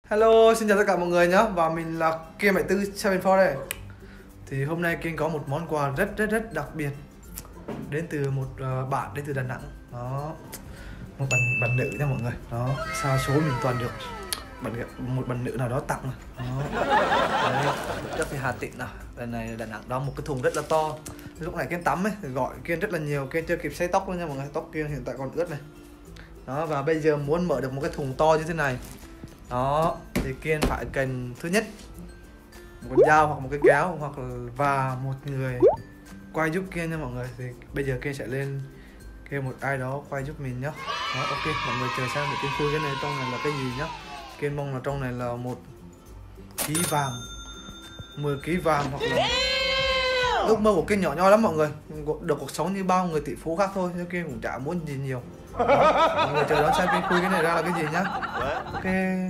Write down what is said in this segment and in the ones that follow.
Hello, xin chào tất cả mọi người nhé. Và mình là Kiên 7474 đây. Thì hôm nay Kiên có một món quà rất đặc biệt đến từ một bạn đến từ Đà Nẵng. Đó, một bạn nữ nha mọi người. Đó, xa số mình toàn được một bạn nữ nào đó tặng mà. Đó. Đấy, rất thì Hà Tĩnh nào. Lần này Đà Nẵng đó, một cái thùng rất là to. Lúc này Kiên tắm ấy, gọi Kiên rất là nhiều, Kiên chưa kịp sấy tóc luôn nha mọi người. Tóc Kiên hiện tại còn ướt này. Đó, và bây giờ muốn mở được một cái thùng to như thế này. Đó, thì Kiên phải cần thứ nhất một con dao hoặc một cái kéo hoặc là và một người quay giúp Kiên nha mọi người. Thì bây giờ Kiên sẽ lên kêu một ai đó quay giúp mình nhá. Đó, ok, mọi người chờ xem để Kiên khui cái này trong này là cái gì nhá. Kiên mong là trong này là 1 ký vàng, 10 ký vàng hoặc là ước mơ của Kiên nhỏ nhoi lắm mọi người, được cuộc sống như bao người tỷ phú khác thôi, nhưng Kiên cũng chả muốn gì nhiều. Đó, mọi người chờ đón xem Kiên khui cái này ra là cái gì nhá. Ok.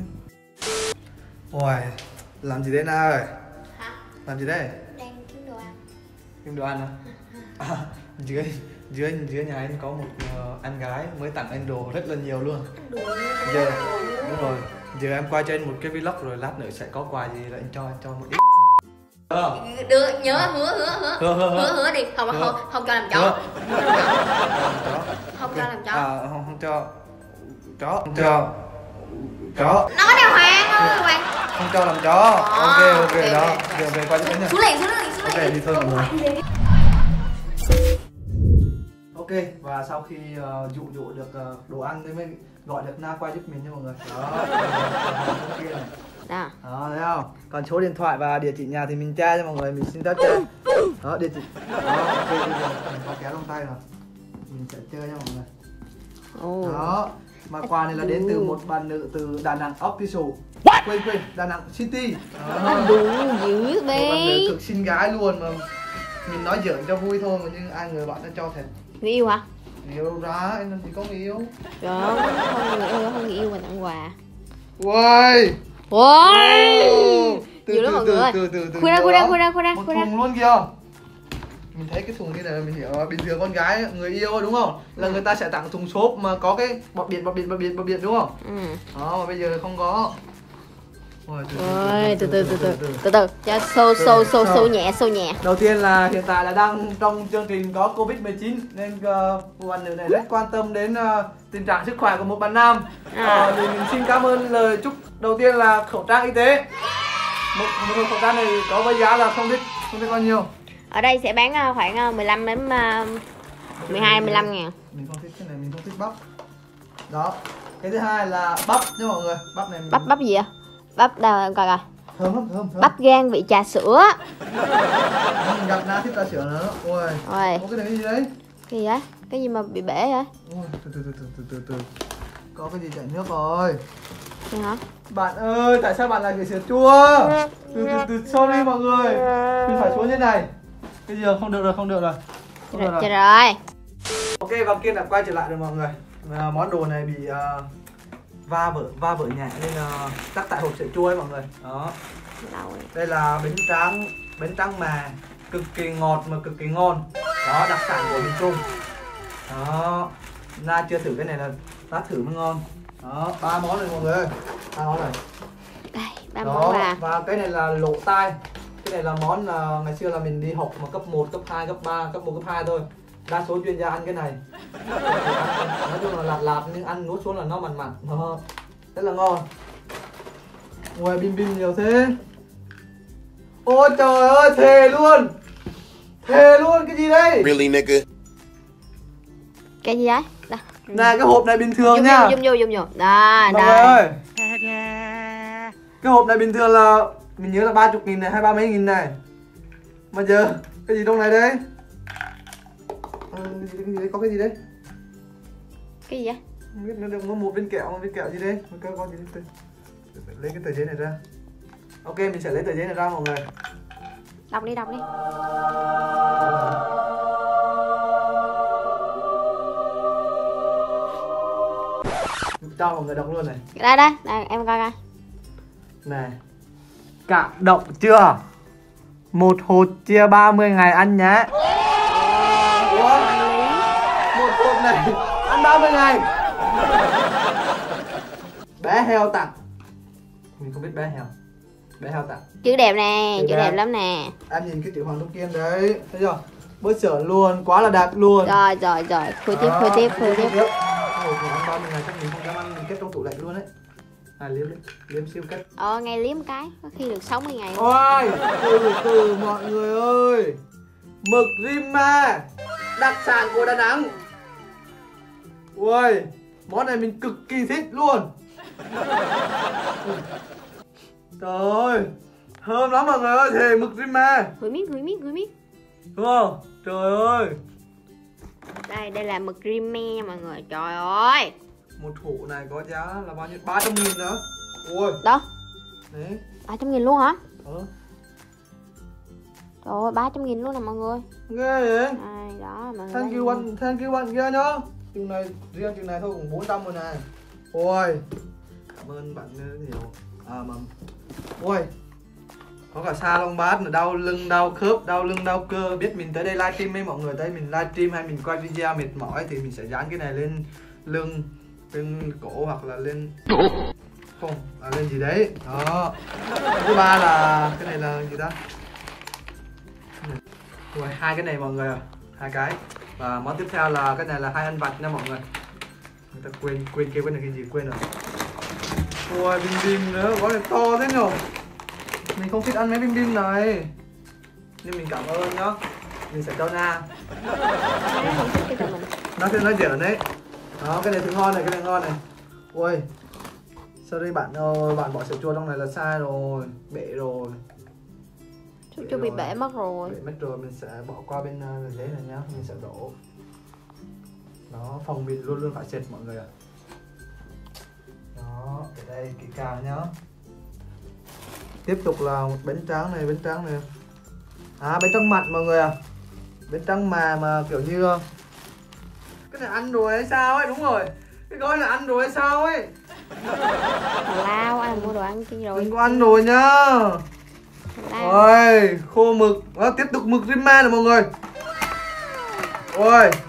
Ôi, làm gì đấy Na ơi? Hả? Làm gì đấy? Đang kiếm đồ ăn. Kiếm đồ ăn à? Dưới nhà anh có một anh gái mới tặng anh đồ rất là nhiều luôn. Giờ đúng rồi, giờ em quay cho anh một cái vlog rồi lát nữa sẽ có quà gì là anh cho một ít. Được, nhớ hứa đi, không cho làm chó. Không cho làm chó. Không cho chó, không cho chó. Nói đàng hoàng Hoàng. Không cho làm chó. Ok đó. Giờ về quay cho anh nha. Xuống liền. Ok, đi thôi mọi người. Ok, và sau khi dụ được đồ ăn thì mới gọi được Na quay giúp mình nha mọi người. Đó. Đó, thấy không? Còn số điện thoại và địa chỉ nhà thì mình tra cho mọi người, mình xin phép tra. Đó, địa chỉ. Đó, ok, bây giờ mình có kéo trong tay rồi. Mình sẽ chơi nha mọi người. Đó, mà quà này là đến từ một bạn nữ từ Đà Nẵng Official. Quên, Đà Nẵng City. Đúng dữ bé. Một bạn nữ cực xinh gái luôn mà mình nói giỡn cho vui thôi mà nhưng ai người bạn nó cho thật. Người yêu hả? Người yêu ra, anh làm gì có người yêu. Không người yêu mà tặng quà. Uầy. Nhiều lắm mọi người. Khui ra. Một thùng luôn kìa. Mình thấy cái thùng kia này mình hiểu bình thường con gái người yêu đúng không? Là người ta sẽ tặng thùng xốp mà có cái bọt biển đúng không? Đó mà bây giờ không có. Ôi, từ từ cho sâu nhẹ. Đầu tiên là hiện tại là đang trong chương trình có Covid-19 nên bạn nữ này rất quan tâm đến tình trạng sức khỏe của một bạn nam. Thì mình xin cảm ơn lời chúc đầu tiên là khẩu trang y tế. Một khẩu trang này có với giá là không biết bao nhiêu. Ở đây sẽ bán khoảng 15 đến 15 ngàn. Mình không thích cái này, mình không thích bắp. Đó. Cái thứ hai là bắp nha mọi người. Bắp này mình... Bắp gì ạ? Bắp đâu em coi coi. Thơm. Bắp gan vị trà sữa. Mình gặp Na thích trà sữa nữa. Ôi. Có cái này cái gì đấy? Cái gì vậy? Cái gì mà bị bể vậy? Ôi, từ. Có cái gì chảy nước rồi. Vậy hả? Bạn ơi, tại sao bạn lại gửi sữa chua? Từ sorry mọi người. Mình phải xuống như này. Bây giờ không được rồi. Chết rồi. Ok, và Kiên đã quay trở lại rồi mọi người. Món đồ này bị va vỡ nhẹ nên chắc tại hộp sữa chua ấy mọi người. Đó. Đây là bánh tráng mà cực kỳ ngọt mà cực kỳ ngon. Đó, đặc sản của miền Trung. Đó. Na chưa thử cái này là ta thử mới ngon. Đó, 3 món này mọi người ơi. 3 món này. Đây, 3 món là. Và cái này là lỗ tai. Cái này là món là ngày xưa là mình đi học mà cấp 1, cấp 2, cấp 3, cấp 1, cấp 2 thôi. Đa số chuyên gia ăn cái này. Nói chung là lạt nhưng ăn nuốt xuống là nó mặn. Nó rất là ngon. Ngoài bim nhiều thế. Ôi trời ơi, thề luôn, cái gì đây? Really nigga? Cái gì đấy? Này cái hộp này bình thường nha. Zoom vô. Đây. Ơi. Cái hộp này bình thường là mình nhớ là 30.000 này hay 30 nghìn này. Mà giờ cái gì trong này đấy? Có cái gì đấy? Cái gì vậy? Không biết nó được một viên kẹo gì đấy? Có gì đấy? Lấy cái tờ giấy này ra. Ok, mình sẽ lấy tờ giấy này ra mọi người. Đọc đi. Cho mọi người đọc luôn này. Đây, em coi coi. Này. Cảm động chưa? Một hột chia 30 ngày ăn nhé. Ủa? Một hột này ăn 30 ngày. Bé heo tặng Mình không biết bé heo. Bé heo tặng. Chữ đẹp nè, Chữ chữ đẹp. đẹp lắm nè. Em nhìn cái chữ Hoàng Trung Kiên đấy, thấy chưa? Bớt sởn luôn, quá là đạt luôn. Rồi, khui tiếp. Ôi, mình ăn bao nhiêu ngày chắc mình không dám ăn, mình kết trong tủ lạnh luôn đấy. Liếm siêu kết. Ngày liếm cái, có khi được 60 ngày. Ôi, từ mọi người ơi. Mực Rima, đặc sản của Đà Nẵng. Ui, món này mình cực kỳ thích luôn. Trời ơi, thơm lắm mọi người ơi, thề mực Rima. Ngửi miếng. Đúng không? Trời ơi. Đây là mực Rima nha mọi người. Trời ơi. Một hũ này có giá là bao nhiêu? 300.000 nữa. Ui. Đâu? Đấy. 300.000 luôn hả? Trời ơi, 300.000 luôn nè mọi người. Ghê vậy? Đó mọi người. Thank you bạn kia nhá. Chừng này, riêng chừng này thôi cũng 400 rồi này. Ôi. Cảm ơn bạn nhiều. Ôi. Có cả sa lông bát, đau lưng, đau khớp, đau lưng, đau cơ. Biết mình tới đây livestream với mọi người, tới mình livestream hay mình quay video mệt mỏi thì mình sẽ dán cái này lên lưng, lên cổ hoặc là lên không, lên gì đấy. Đó. Thứ ba là cái này là gì ta? Rồi hai cái này mọi người à, hai cái. Và món tiếp theo là cái này là hai ăn vặt nha mọi người. Người ta quên kêu cái này cái gì quên rồi. Ôi bim bim nữa, gói này to thế nhở. Mình không thích ăn mấy bim bim này. Nhưng mình cảm ơn nhá. Mình sẽ cho Na. Nó sẽ nói giỡn đấy. Đó, cái này thì ngon này, cái này ngon này. Ui. Sorry bạn ơi, bạn bỏ sữa chua trong này là sai rồi, bể rồi. Sữa chua bị bể mất rồi. Bể mất rồi, mình sẽ bỏ qua bên ghế này nhá, mình sẽ đổ. Đó, phòng mình luôn luôn phải sệt mọi người ạ. Đó, ở đây kỹ càng nhá. Tiếp tục là một bánh tráng này. Bánh tráng mặn mọi người à. Bánh tráng mà kiểu như cái này ăn rồi hay sao ấy, đúng rồi. Cái gói là ăn rồi hay sao ấy. Lao, ăn mua đồ ăn chi rồi. Đừng có ăn rồi nhá. Ôi, khô mực. Đó, tiếp tục mực Rima này mọi người. Ôi.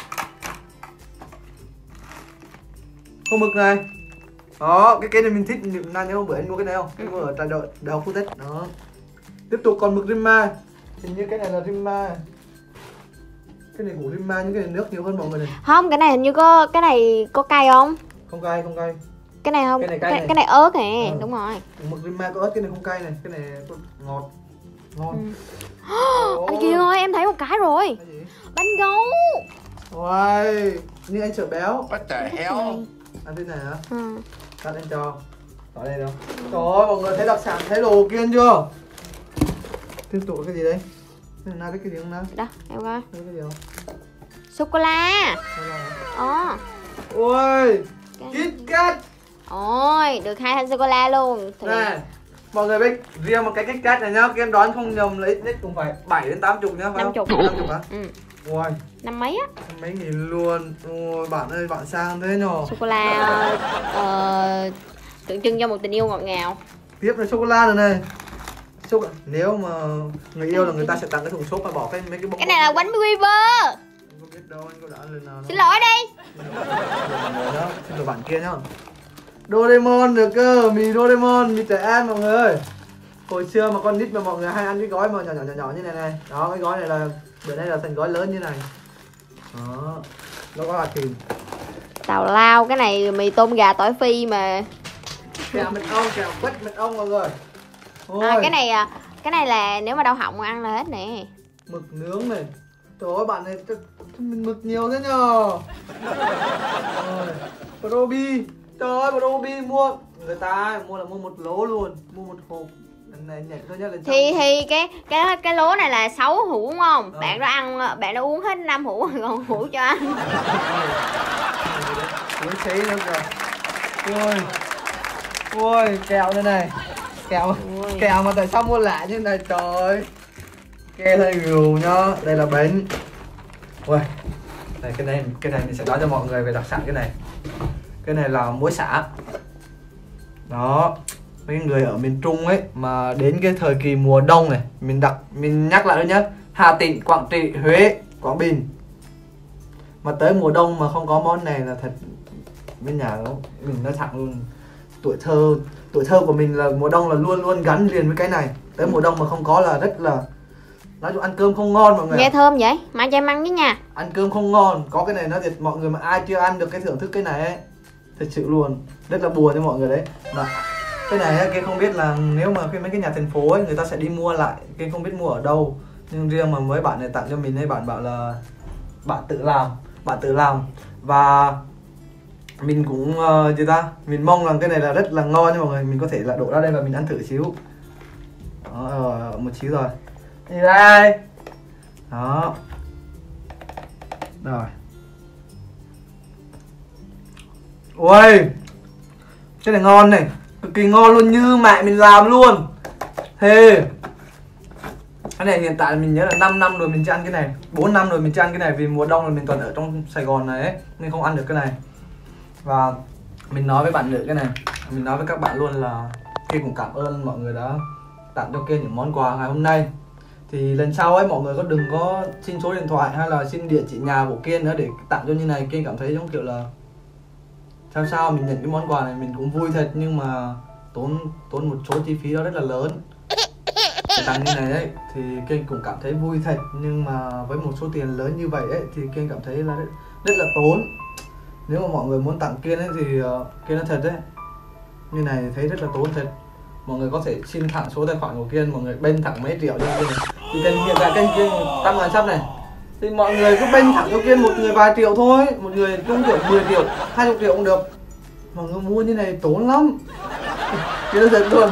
Khô mực này. Đó, cái này mình thích. Nào nhớ hôm bữa anh mua cái này không? Anh mua ở trà đợi đầu khu Tết. Đó. Tiếp tục còn mực Rima. Hình như cái này là Rima. Cái này của Rima, những cái này nước nhiều hơn mọi người này. Không, cái này hình như có, cái này có cay không? Không cay. Cái này không, cái này ớt nè, đúng rồi. Mực Rima có ớt, cái này không cay này, cái này ngọt. Ngon. Anh Kiên ơi, em thấy một cái rồi. Cái gì? Bánh gấu. Ôi, như anh sợ béo. What the hell? Ăn thế này hả? Cắt anh cho. Ở đây đâu? Trời ơi, mọi người thấy đặc sản, thấy đồ Kiên chưa? Tiếp tục cái gì đấy? Cái này cái gì không nào? Đó, em coi. Cái gì không? Sô-cô-la. Ôi, KitKat. Ôi, được 2 thanh sô-cô-la luôn. Này, mọi người biết riêng một cái KitKat này nhá, em đoán không nhầm là ít nhất cũng phải 7 đến 80 nhá, phải 50. không? 50 hả? Ôi, Năm mấy á? mấy nghìn luôn. Ôi, bạn ơi, bạn sang thế nhở? Sô-cô-la tượng trưng cho một tình yêu ngọt ngào. Tiếp là sô-cô-la rồi này. Nếu mà người yêu là người ta sẽ tặng cái thùng xốp và bỏ mấy cái bông. Cái này là bánh Weaver. Anh có biết đâu, anh có đã lần nào đâu. Xin lỗi đi. Xin lỗi bạn kia nhá. Doraemon được cơ, mì Doraemon, mì trẻ em mọi người ơi. Hồi xưa mà con nít mà mọi người hay ăn cái gói mà nhỏ như này này. Đó, cái gói này là bữa nay là thành gói lớn như này. Đó, nó có hạt thìn. Tào lao, cái này mì tôm gà tỏi phi mà. Kẹo mật ong, kẹo quất mật ong mọi người. Cái này là nếu mà đau họng ăn là hết nè. Mực nướng này. Trời ơi, bạn này mình mực nhiều thế nhờ. Probi. Trời ơi, Probi mua. Người ta mua là mua một lố luôn. Mua một hộp. Lần này nhảy thôi nhá. Thì cái lố này là 6 hũ đúng không? Bạn đó ăn, bạn đó uống hết 5 hũ còn hũ cho ăn. Uống xí nữa kìa. Ôi, kẹo đây này. Kẹo mà tại sao mua lạ như này trời ơi. Ke hơi gù nhá. Đây là bánh. Ui. Này cái này mình sẽ nói cho mọi người về đặc sản cái này. Cái này là muối xả. Đó. Mấy người ở miền Trung ấy mà đến cái thời kỳ mùa đông này, mình nhắc lại thôi nhá. Hà Tĩnh, Quảng Trị, Huế, Quảng Bình. Mà tới mùa đông mà không có món này là thật bên nhà nó mình nói thẳng luôn. tuổi thơ của mình là mùa đông là luôn luôn gắn liền với cái này. Tới mùa đông mà không có là rất là nói chung ăn cơm không ngon mọi người. Nghe thơm vậy, mai cho em ăn với nha. Ăn cơm không ngon, có cái này nó thiệt mọi người, mà ai chưa ăn được cái thưởng thức cái này ấy, thật sự luôn rất là buồn cho mọi người đấy. Mà cái này ấy, Kiên không biết là nếu mà mấy cái nhà thành phố ấy người ta sẽ đi mua lại, Kiên không biết mua ở đâu, nhưng riêng mà với bạn này tặng cho mình ấy, bạn bảo là bạn tự làm và mình cũng gì ta, mình mong rằng cái này là rất là ngon nha mọi người. Mình có thể là đổ ra đây và mình ăn thử xíu. Đó, một xíu rồi. Đi đây. Đó. Rồi. Ui, cái này ngon này, cực kỳ ngon luôn, như mẹ mình làm luôn. Thề. Cái này hiện tại mình nhớ là 5 năm rồi mình chưa ăn cái này, 4 năm rồi mình chưa ăn cái này, vì mùa đông là mình toàn ở trong Sài Gòn này ấy, nên không ăn được cái này. Và mình nói với bạn nữ cái này, mình nói với các bạn luôn là Kiên cũng cảm ơn mọi người đã tặng cho Kiên những món quà ngày hôm nay. Thì lần sau ấy mọi người có đừng có xin số điện thoại hay là xin địa chỉ nhà của Kiên nữa để tặng cho như này. Kiên cảm thấy giống kiểu là sao mình nhận cái món quà này mình cũng vui thật, nhưng mà tốn một số chi phí đó rất là lớn để tặng như này ấy, thì Kiên cũng cảm thấy vui thật, nhưng mà với một số tiền lớn như vậy ấy thì Kiên cảm thấy là rất là tốn. Nếu mà mọi người muốn tặng Kiên ấy thì Kiên nói thật đấy, như này thấy rất là tốn thật. Mọi người có thể xin thẳng số tài khoản của Kiên, mọi người bên thẳng mấy triệu cho Kiên này. Thì tiền hiện tại kênh Kiên 100.000 sub này, thì mọi người cứ bên thẳng cho Kiên một người vài triệu thôi, một người cũng kiểu 10 triệu, 20 triệu cũng được. Mọi người mua như này tốn lắm. Kiên thật luôn.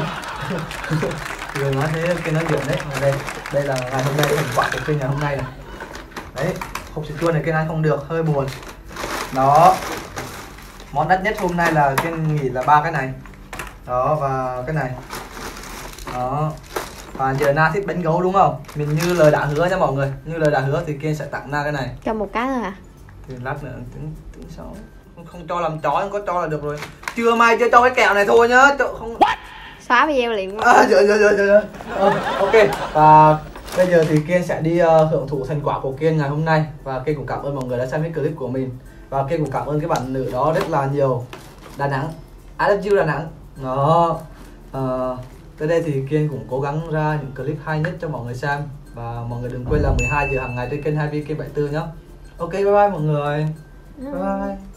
Người nói thế Kiên nói chuyện đấy. Đây là ngày hôm nay, thành quả của Kiên ngày hôm nay này. Đấy, hộp sữa chua này Kiên ăn không được, hơi buồn. Đó. Món đắt nhất hôm nay là Kiên nghĩ là 3 cái này. Đó, và cái này. Đó. Và giờ Na thích bánh gấu đúng không? Mình như lời đã hứa nha mọi người. Như lời đã hứa thì Kiên sẽ tặng Na cái này. Cho một cái thôi à? Thì lát nữa tính sao? Không cho làm chó, không có cho là được rồi. Chưa mai chưa cho cái kẹo này thôi nhá. Không... Xóa video liền. Ok. Và bây giờ thì Kiên sẽ đi hưởng thụ thành quả của Kiên ngày hôm nay. Và Kiên cũng cảm ơn mọi người đã xem cái clip của mình. Và Kiên cũng cảm ơn cái bạn nữ đó rất là nhiều. Đà Nẵng, I love you Đà Nẵng. Đó. Tới đây thì Kiên cũng cố gắng ra những clip hay nhất cho mọi người xem. Và mọi người đừng quên là 12 giờ hàng ngày trên kênh 2V Kiên 74 nhé. Ok, bye bye mọi người. Bye bye.